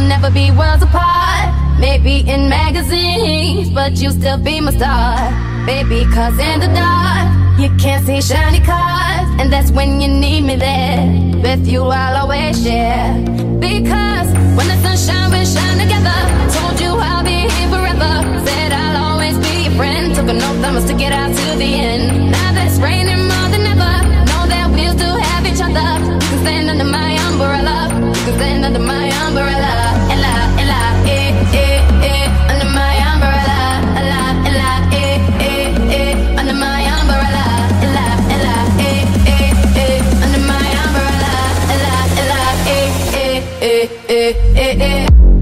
never be worlds apart. Maybe in magazines, but you still be my star. Baby, cause in the dark you can't see shiny cars, and that's when you need me there. With you I'll always share. Because when the sun shines, we shine together. Told you I'll be here forever. Said I'll always be your friend. Took an oath, I'ma stick it out to the end. Now that it's raining more than ever, know that we'll still have each other. You can stand under my umbrella. You can stand under my umbrella. Ella, ella, under my umbrella. Ella, ella, under my umbrella. Ella, ella, under my umbrella. Ella, ella,